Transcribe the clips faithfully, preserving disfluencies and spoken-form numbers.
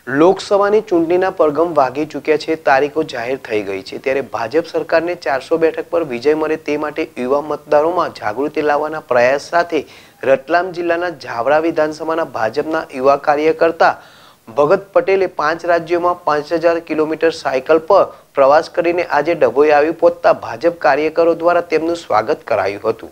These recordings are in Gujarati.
લોકસભાની ચૂંટણીના પડઘમ વાગી ચૂક્યા છે। તારીખો જાહેર થઈ ગઈ છે, ત્યારે ભાજપ સરકારને ચારસો બેઠક પર વિજય મળે તે માટે યુવા મતદારોમાં જાગૃતિ લાવવાના પ્રયાસ સાથે રતલામ જિલ્લાના જાવરા વિધાનસભાના ભાજપના યુવા કાર્યકર્તા ભગત પટેલે પાંચ રાજ્યોમાં પાંચ હજાર કિલોમીટર સાયકલ પર પ્રવાસ કરીને આજે ડભોઈ આવી પહોંચતા ભાજપ કાર્યકરો દ્વારા તેમનું સ્વાગત કરાયું હતું।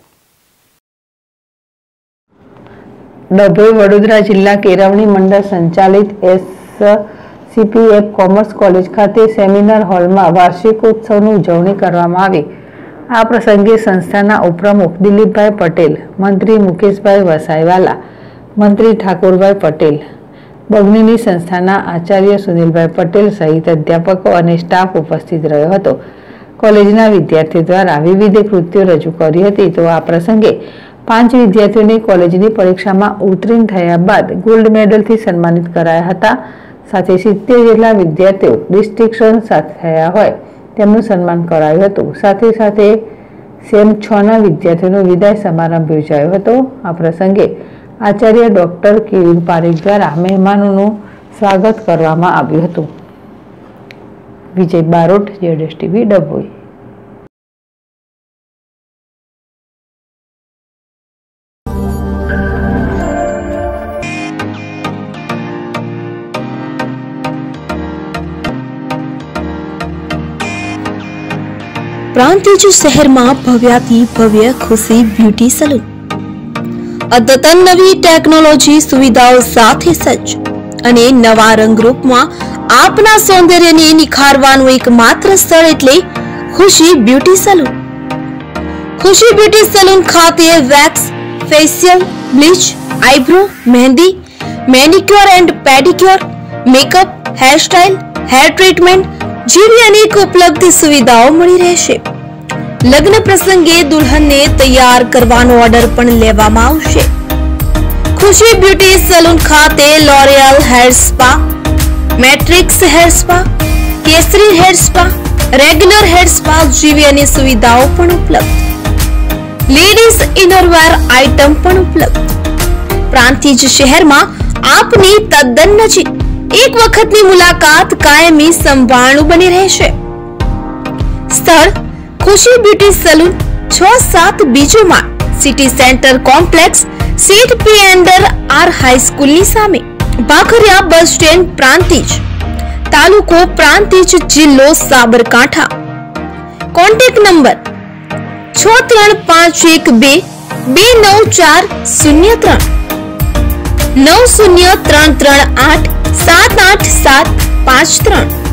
ડભોઈ વડોદરા જિલ્લા કેળવણી મંડળ સંચાલિત એસ સીપીએફ કોમર્સ કોલેજ ખાતે સેમિનાર હોલમાં વાર્ષિકોત્સવની ઉજવણી કરવામાં આવી। આ પ્રસંગે સંસ્થાના ઉપપ્રમુખ દિલીપભાઈ પટેલ, મંત્રી મુકેશભાઈ વસાઈવાલા, મંત્રી ઠાકોરભાઈ પટેલ, બગનીની સંસ્થાના આચાર્ય સુનિલભાઈ પટેલ સહિત અધ્યાપકો અને સ્ટાફ ઉપસ્થિત રહ્યો હતો। કોલેજના વિદ્યાર્થીઓ દ્વારા વિવિધ કૃતિઓ રજૂ કરી હતી। તો આ પ્રસંગે પાંચ વિદ્યાર્થીઓને કોલેજની પરીક્ષામાં ઉત્તીર્ણ થયા બાદ ગોલ્ડ મેડલથી સન્માનિત કરાયા હતા। સાથે સિત્તેર જેટલા વિદ્યાર્થીઓ ડિસ્ટિંક્શન સાથે થયા હોય તેમનું સન્માન કરાયું હતું। સાથે સાથે સેમ છ ના વિદ્યાર્થીઓનો વિદાય સમારંભ યોજાયો હતો। આ પ્રસંગે આચાર્ય ડોક્ટર કેવિન પારેખ દ્વારા મહેમાનોનું સ્વાગત કરવામાં આવ્યું હતું। વિજય બારોટ, જેડેશ ટીવી, ડભોઈ। પ્રાંતિજ શહેરમાં ભવ્યાથી ભવ્ય ખુશી બ્યુટી સલૂન અદ્યતન નવી ટેકનોલોજી સુવિધાઓ સાથે સજ્જ અને નવા રંગરૂપમાં આપના સૌંદર્યને નિખારવાનું એકમાત્ર સ્થળ એટલે Khushi beauty salon. Khushi beauty salon ખાતે wax, facial, bleach, eyebrow, mehndi, manicure and pedicure, makeup, hairstyle, hair treatment જેવી અનેક ઉપલબ્ધ સુવિધાઓ મળી રહેશે। લગ્ન પ્રસંગે દુલ્હનને તૈયાર કરવાનો ઓર્ડર પણ લેવામાં આવશે। ખુશી બ્યુટી સલૂન ખાતે L'Oreal hair spa, Matrix hair spa, Kesari hair spa, regular hair spa જેવી અનેક સુવિધાઓ પણ ઉપલબ્ધ। લેડીઝ ઇનરવેર આઇટમ પણ ઉપલબ્ધ। પ્રાંતિજ શહેરમાં આપની તદ્દન નજીક એક વખતની મુલાકાત કાયમી સંભાળનું બની રહેશે। સ્થળ ખુશી બ્યુટી સલૂન, છ સાત બીજો માળ, સિટી સેન્ટર કોમ્પ્લેક્સ, સીટ પી અંડર આર હાઈસ્કૂલની સામે, ભાખરિયા બસ સ્ટેન્ડ, પ્રાંતિજ, તાલુકો પ્રાંતિજ, જિલ્લો સાબરકાંઠા। કોન્ટેક્ટ નંબર છ ત્રણ પાંચ એક બે બે નવ ચાર શૂન્ય ત્રણ, નવ શૂન્ય ત્રણ ત્રણ આઠ સાત આઠ સાત પાંચ ત્રણ।